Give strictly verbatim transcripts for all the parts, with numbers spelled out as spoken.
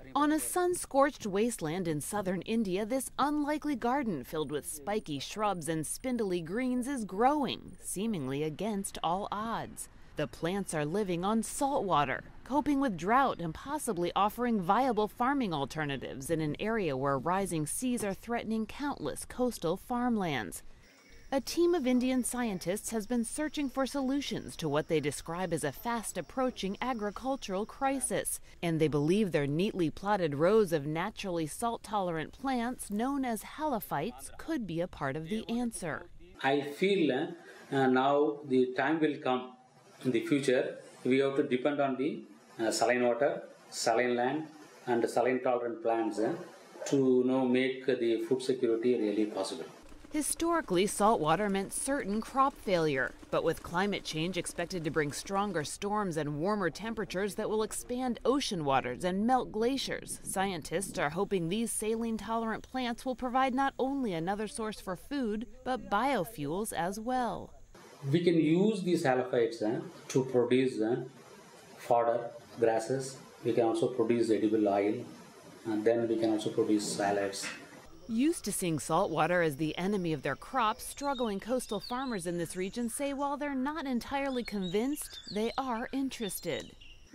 On a sun-scorched wasteland in southern India, this unlikely garden filled with spiky shrubs and spindly greens is growing, seemingly against all odds. The plants are living on salt water, coping with drought and possibly offering viable farming alternatives in an area where rising seas are threatening countless coastal farmlands. A team of Indian scientists has been searching for solutions to what they describe as a fast-approaching agricultural crisis, and they believe their neatly plotted rows of naturally salt-tolerant plants known as halophytes could be a part of the answer. I feel uh, uh, now the time will come in the future. We have to depend on the uh, saline water, saline land, and saline-tolerant plants uh, to you know, make the food security really possible. Historically, salt water meant certain crop failure, but with climate change expected to bring stronger storms and warmer temperatures that will expand ocean waters and melt glaciers, scientists are hoping these saline-tolerant plants will provide not only another source for food, but biofuels as well. We can use these halophytes uh, to produce uh, fodder, grasses. We can also produce edible oil, and then we can also produce salads. Used to seeing saltwater as the enemy of their crops, struggling coastal farmers in this region say while they're not entirely convinced, they are interested.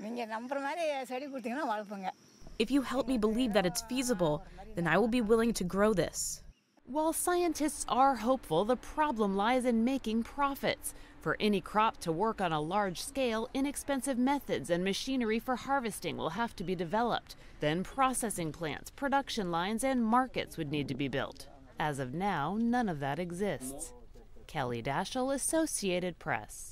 If you help me believe that it's feasible, then I will be willing to grow this. While scientists are hopeful, the problem lies in making profits. For any crop to work on a large scale, inexpensive methods and machinery for harvesting will have to be developed. Then processing plants, production lines, and markets would need to be built. As of now, none of that exists. Kelly Daschle, Associated Press.